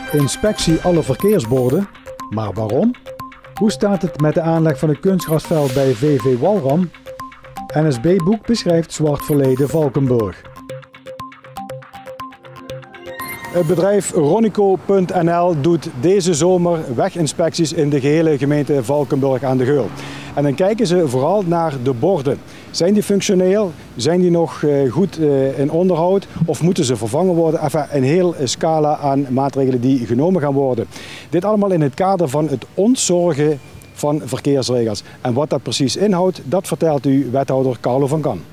Inspectie alle verkeersborden. Maar waarom? Hoe staat het met de aanleg van het kunstgrasveld bij VV Walram? NSB-boek beschrijft zwart verleden Valkenburg. Het bedrijf Ronico.nl doet deze zomer weginspecties in de gehele gemeente Valkenburg aan de Geul. En dan kijken ze vooral naar de borden. Zijn die functioneel? Zijn die nog goed in onderhoud? Of moeten ze vervangen worden? Enfin, een heel scala aan maatregelen die genomen gaan worden. Dit allemaal in het kader van het ontzorgen van verkeersregels. En wat dat precies inhoudt, dat vertelt u wethouder Carlo van Kan.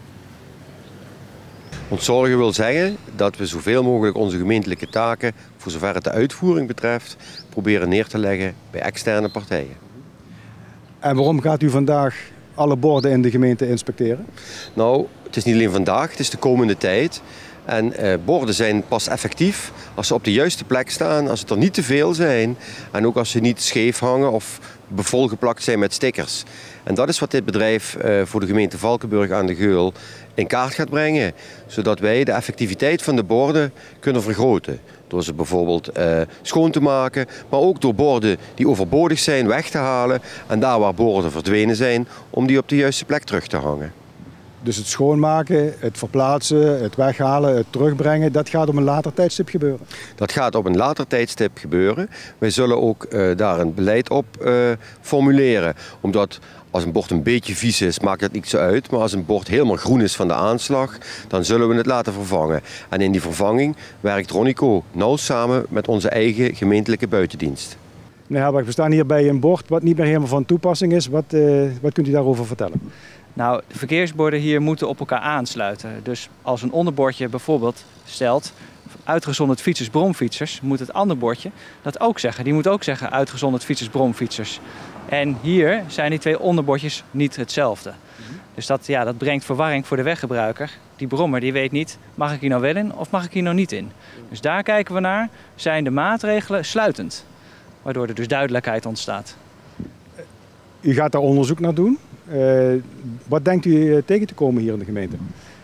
Ontzorgen wil zeggen dat we zoveel mogelijk onze gemeentelijke taken, voor zover het de uitvoering betreft, proberen neer te leggen bij externe partijen. En waarom gaat u vandaag alle borden in de gemeente inspecteren? Nou, het is niet alleen vandaag, het is de komende tijd. En borden zijn pas effectief als ze op de juiste plek staan, als het er niet te veel zijn en ook als ze niet scheef hangen of volgeplakt zijn met stickers. En dat is wat dit bedrijf voor de gemeente Valkenburg aan de Geul in kaart gaat brengen, zodat wij de effectiviteit van de borden kunnen vergroten. Door ze bijvoorbeeld schoon te maken, maar ook door borden die overbodig zijn weg te halen en daar waar borden verdwenen zijn, om die op de juiste plek terug te hangen. Dus het schoonmaken, het verplaatsen, het weghalen, het terugbrengen, dat gaat op een later tijdstip gebeuren? Dat gaat op een later tijdstip gebeuren. Wij zullen ook daar een beleid op formuleren. Omdat als een bord een beetje vies is, maakt het niet zo uit. Maar als een bord helemaal groen is van de aanslag, dan zullen we het laten vervangen. En in die vervanging werkt Ronico nauw samen met onze eigen gemeentelijke buitendienst. Meneer Herberg, we staan hier bij een bord wat niet meer helemaal van toepassing is. Wat kunt u daarover vertellen? Nou, de verkeersborden hier moeten op elkaar aansluiten. Dus als een onderbordje bijvoorbeeld stelt, uitgezonderd fietsers, bromfietsers, moet het andere bordje dat ook zeggen. Die moet ook zeggen uitgezonderd fietsers, bromfietsers. En hier zijn die twee onderbordjes niet hetzelfde. Dus dat brengt verwarring voor de weggebruiker. Die brommer die weet niet, mag ik hier nou wel in of mag ik hier nou niet in? Dus daar kijken we naar, zijn de maatregelen sluitend? Waardoor er dus duidelijkheid ontstaat. U gaat daar onderzoek naar doen. Wat denkt u tegen te komen hier in de gemeente?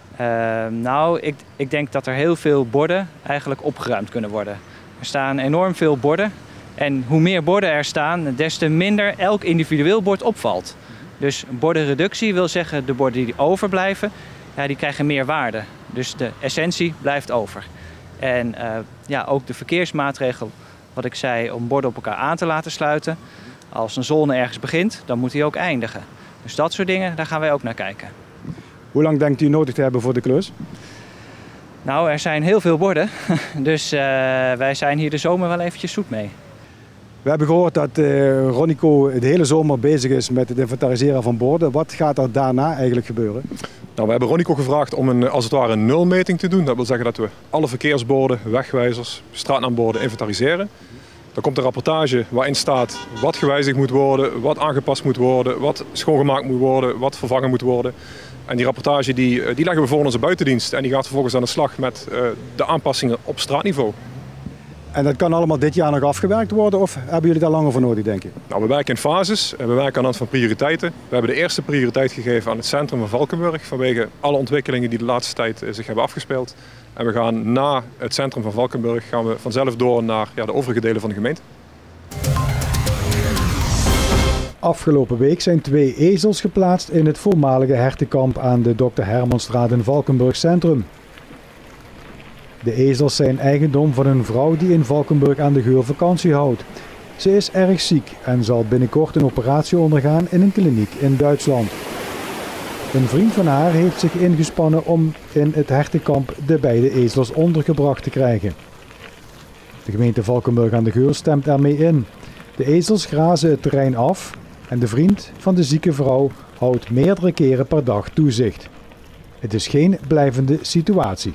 Ik denk dat er heel veel borden eigenlijk opgeruimd kunnen worden. Er staan enorm veel borden. En hoe meer borden er staan, des te minder elk individueel bord opvalt. Dus bordenreductie wil zeggen, de borden die overblijven, die krijgen meer waarde. Dus de essentie blijft over. En ook de verkeersmaatregel, wat ik zei, om borden op elkaar aan te laten sluiten. Als een zone ergens begint, dan moet die ook eindigen. Dus dat soort dingen, daar gaan wij ook naar kijken. Hoe lang denkt u nodig te hebben voor de klus? Nou, er zijn heel veel borden. Dus wij zijn hier de zomer wel eventjes zoet mee. We hebben gehoord dat Ronico de hele zomer bezig is met het inventariseren van borden. Wat gaat er daarna eigenlijk gebeuren? Nou, we hebben Ronico gevraagd om als het ware een nulmeting te doen. Dat wil zeggen dat we alle verkeersborden, wegwijzers, straatnaamborden inventariseren. Dan komt een rapportage waarin staat wat gewijzigd moet worden, wat aangepast moet worden, wat schoongemaakt moet worden, wat vervangen moet worden. En die rapportage die leggen we voor onze buitendienst en die gaat vervolgens aan de slag met de aanpassingen op straatniveau. En dat kan allemaal dit jaar nog afgewerkt worden of hebben jullie daar langer voor nodig, denk je? Nou, we werken in fases en we werken aan de hand van prioriteiten. We hebben de eerste prioriteit gegeven aan het centrum van Valkenburg vanwege alle ontwikkelingen die de laatste tijd zich hebben afgespeeld. En we gaan na het centrum van Valkenburg vanzelf door naar de overige delen van de gemeente. Afgelopen week zijn 2 ezels geplaatst in het voormalige hertenkamp aan de Dr. Hermanstraat in Valkenburg Centrum. De ezels zijn eigendom van een vrouw die in Valkenburg aan de Geul vakantie houdt. Ze is erg ziek en zal binnenkort een operatie ondergaan in een kliniek in Duitsland. Een vriend van haar heeft zich ingespannen om in het hertenkamp de beide ezels ondergebracht te krijgen. De gemeente Valkenburg aan de Geul stemt ermee in. De ezels grazen het terrein af en de vriend van de zieke vrouw houdt meerdere keren per dag toezicht. Het is geen blijvende situatie.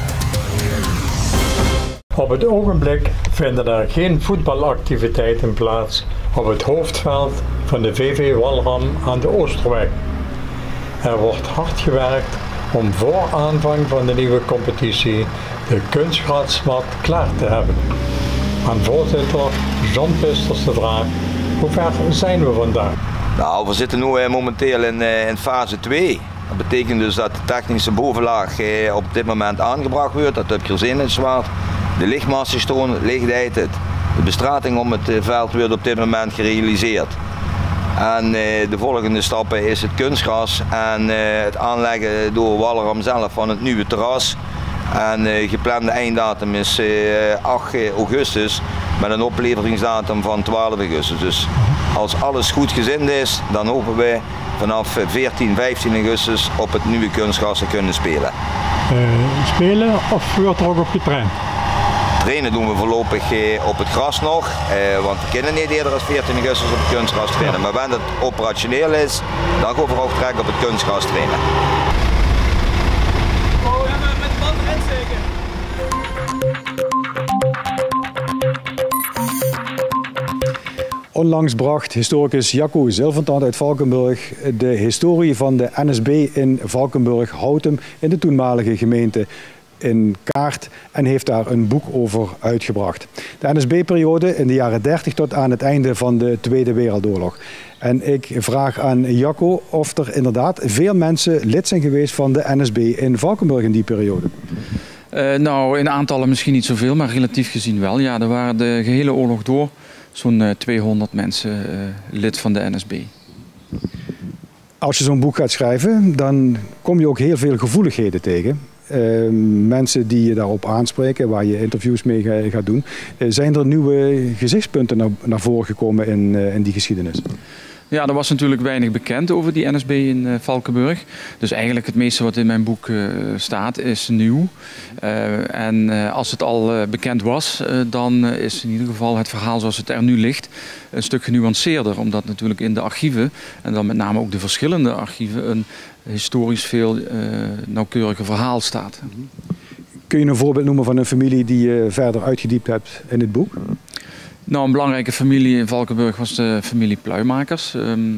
Op het ogenblik vinden er geen voetbalactiviteiten plaats op het hoofdveld van de VV Walram aan de Oosterweg. Er wordt hard gewerkt om voor aanvang van de nieuwe competitie de kunstgrasmat klaar te hebben. Aan voorzitter John Pisters de vraag: hoe ver zijn we vandaag? Nou, we zitten nu momenteel in fase 2. Dat betekent dus dat de technische bovenlaag op dit moment aangebracht wordt, dat heb je gezien in zwart. De lichtmastenstoon ligt uit het. De bestrating om het veld wordt op dit moment gerealiseerd. En de volgende stappen is het kunstgras en het aanleggen door Walleram zelf van het nieuwe terras. En geplande einddatum is 8 augustus met een opleveringsdatum van 12 augustus. Dus als alles goed gezind is, dan hopen we vanaf 14, 15 augustus op het nieuwe kunstgras te kunnen spelen. Spelen of wordt er ook op getraind? Trainen doen we voorlopig op het gras nog, want we kunnen niet eerder dan 14 augustus op het kunstgras trainen. Maar wanneer het operationeel is, dan gaan we ook direct op het kunstgras trainen. Onlangs bracht historicus Jacco Zilvertand uit Valkenburg de historie van de NSB in Valkenburg-Houten in de toenmalige gemeente in kaart en heeft daar een boek over uitgebracht. De NSB-periode in de jaren 30 tot aan het einde van de Tweede Wereldoorlog. En ik vraag aan Jacco of er inderdaad veel mensen lid zijn geweest van de NSB in Valkenburg in die periode. Nou, in aantallen misschien niet zoveel, maar relatief gezien wel. Ja, er waren de gehele oorlog door zo'n 200 mensen lid van de NSB. Als je zo'n boek gaat schrijven, dan kom je ook heel veel gevoeligheden tegen. Mensen die je daarop aanspreken, waar je interviews mee gaat doen. Zijn er nieuwe gezichtspunten naar voren gekomen in die geschiedenis? Ja, er was natuurlijk weinig bekend over die NSB in Valkenburg. Dus eigenlijk het meeste wat in mijn boek staat is nieuw. En als het al bekend was, dan is in ieder geval het verhaal zoals het er nu ligt een stuk genuanceerder. Omdat natuurlijk in de archieven, en dan met name ook de verschillende archieven, een historisch veel nauwkeuriger verhaal staat. Kun je een voorbeeld noemen van een familie die je verder uitgediept hebt in het boek? Nou, een belangrijke familie in Valkenburg was de familie Pluimakers.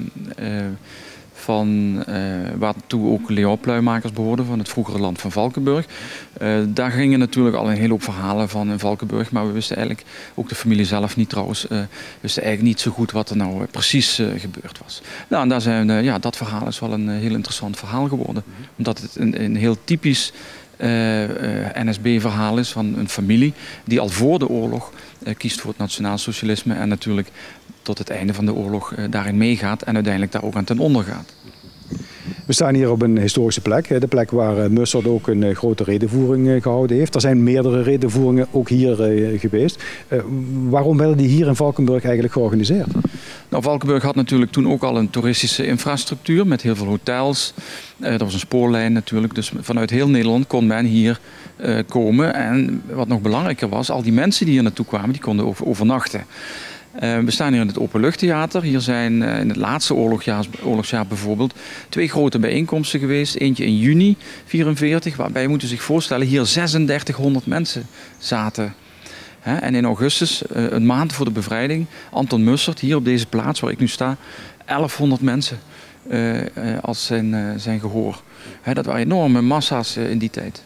Waartoe ook Leon Pluimakers behoorde, van het vroegere land van Valkenburg. Daar gingen natuurlijk al een hele hoop verhalen van in Valkenburg, maar we wisten eigenlijk, ook de familie zelf niet trouwens, wisten eigenlijk niet zo goed wat er nou precies gebeurd was. Nou, en dat verhaal is wel een heel interessant verhaal geworden, omdat het een heel typisch NSB-verhaal is van een familie die al voor de oorlog kiest voor het nationaalsocialisme en natuurlijk tot het einde van de oorlog daarin meegaat en uiteindelijk daar ook aan ten onder gaat. We staan hier op een historische plek, de plek waar Mussert ook een grote redenvoering gehouden heeft. Er zijn meerdere redenvoeringen ook hier geweest. Waarom werden die hier in Valkenburg eigenlijk georganiseerd? Nou, Valkenburg had natuurlijk toen ook al een toeristische infrastructuur met heel veel hotels. Er was een spoorlijn natuurlijk, dus vanuit heel Nederland kon men hier komen. En wat nog belangrijker was, al die mensen die hier naartoe kwamen, die konden overnachten. We staan hier in het Openluchttheater. Hier zijn in het laatste oorlogsjaar bijvoorbeeld 2 grote bijeenkomsten geweest. Eentje in juni 1944, waarbij je moet zich voorstellen hier 3600 mensen zaten. En in augustus, een maand voor de bevrijding, Anton Mussert, hier op deze plaats waar ik nu sta, 1100 mensen als zijn gehoor. Dat waren enorme massa's in die tijd.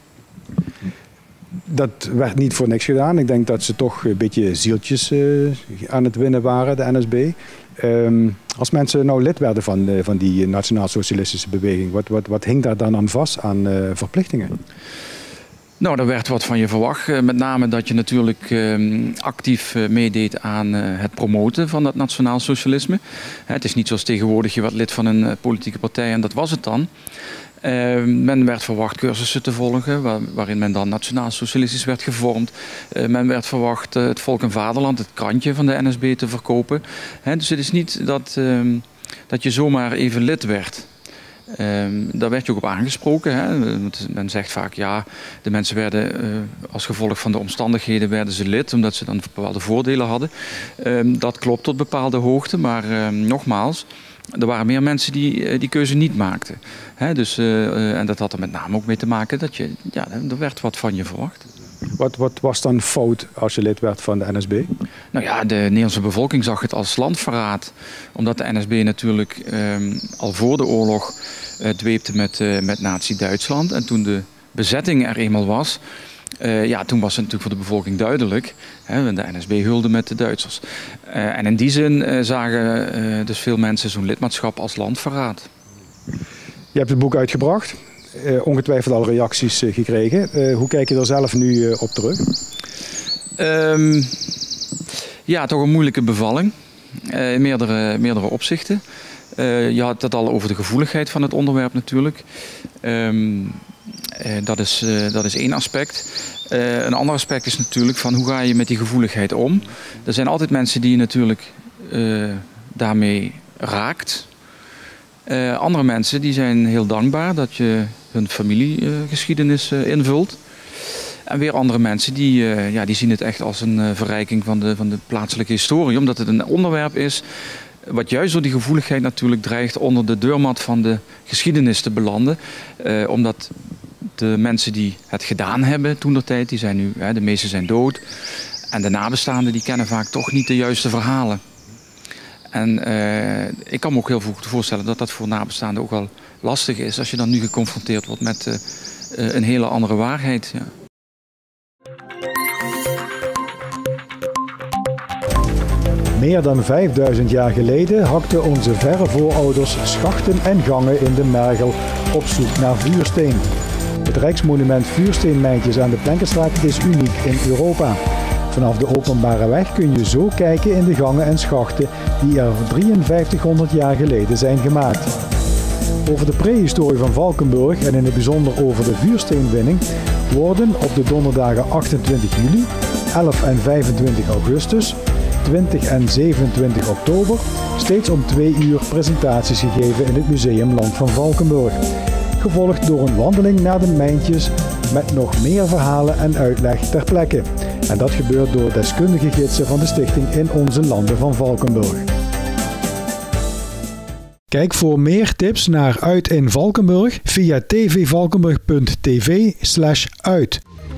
Dat werd niet voor niks gedaan. Ik denk dat ze toch een beetje zieltjes aan het winnen waren, de NSB. Als mensen nou lid werden van die nationaal-socialistische beweging, wat hing daar dan aan vast aan verplichtingen? Nou, daar werd wat van je verwacht. Met name dat je natuurlijk actief meedeed aan het promoten van dat nationaal-socialisme. Het is niet zoals tegenwoordig je werd lid van een politieke partij en dat was het dan. Men werd verwacht cursussen te volgen, waarin men dan nationaal-socialistisch werd gevormd. Men werd verwacht het Volk en Vaderland, het krantje van de NSB, te verkopen. Dus het is niet dat je zomaar even lid werd. Daar werd je ook op aangesproken. Men zegt vaak, ja, de mensen werden als gevolg van de omstandigheden werden ze lid, omdat ze dan bepaalde voordelen hadden. Dat klopt tot bepaalde hoogte, maar nogmaals, er waren meer mensen die keuze niet maakten. En dat had er met name ook mee te maken dat er werd wat van je verwacht. Wat was dan fout als je lid werd van de NSB? Nou ja, de Nederlandse bevolking zag het als landverraad. Omdat de NSB natuurlijk al voor de oorlog dweepte met Nazi-Duitsland. En toen de bezetting er eenmaal was, toen was het natuurlijk voor de bevolking duidelijk. De NSB hulde met de Duitsers. En in die zin zagen dus veel mensen zo'n lidmaatschap als landverraad. Je hebt het boek uitgebracht. Ongetwijfeld al reacties gekregen. Hoe kijk je er zelf nu op terug? Ja, toch een moeilijke bevalling. In meerdere opzichten. Je had het al over de gevoeligheid van het onderwerp natuurlijk. Dat is één aspect. Een ander aspect is natuurlijk van hoe ga je met die gevoeligheid om. Er zijn altijd mensen die je natuurlijk daarmee raakt. Andere mensen die zijn heel dankbaar dat je hun familiegeschiedenis invult. En weer andere mensen die zien het echt als een verrijking van de plaatselijke historie. Omdat het een onderwerp is wat juist door die gevoeligheid natuurlijk dreigt onder de deurmat van de geschiedenis te belanden. Omdat de mensen die het gedaan hebben toentertijd, die zijn nu, de meeste zijn dood. En de nabestaanden die kennen vaak toch niet de juiste verhalen. En ik kan me ook heel goed voorstellen dat dat voor nabestaanden ook wel lastig is als je dan nu geconfronteerd wordt met een hele andere waarheid. Ja. Meer dan 5000 jaar geleden hakten onze verre voorouders schachten en gangen in de Mergel op zoek naar vuursteen. Het Rijksmonument Vuursteenmijntjes aan de Plenkenstraat is uniek in Europa. Vanaf de openbare weg kun je zo kijken in de gangen en schachten die er 5300 jaar geleden zijn gemaakt. Over de prehistorie van Valkenburg en in het bijzonder over de vuursteenwinning worden op de donderdagen 28 juli, 11 en 25 augustus, 20 en 27 oktober steeds om 2 uur presentaties gegeven in het Museum Land van Valkenburg. Gevolgd door een wandeling naar de mijntjes met nog meer verhalen en uitleg ter plekke. En dat gebeurt door deskundige gidsen van de stichting In Onze Landen van Valkenburg. Kijk voor meer tips naar Uit in Valkenburg via tvvalkenburg.tv/uit.